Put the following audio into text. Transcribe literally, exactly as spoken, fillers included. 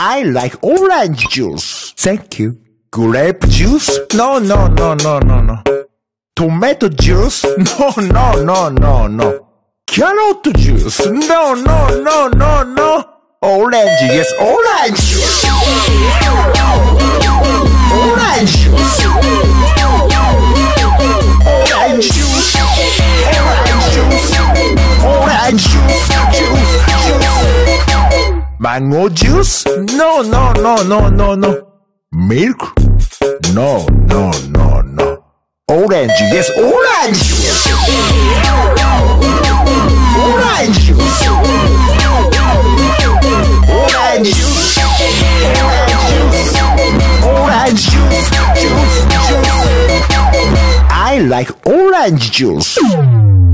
I like orange juice. Thank you. Grape juice? No, no, no, no, no, no. Tomato juice? No, no, no, no, no. Carrot juice? No, no, no, no, no. Orange, yes, orange juice. Orange juice. Orange juice. Orange juice. Orange juice. Juice, juice. Mango juice? No, no, no, no, no, no. Milk? No, no, no, no. Orange, yes, orange juice. Orange juice. Orange juice. Orange juice. Juice, juice. I like orange juice.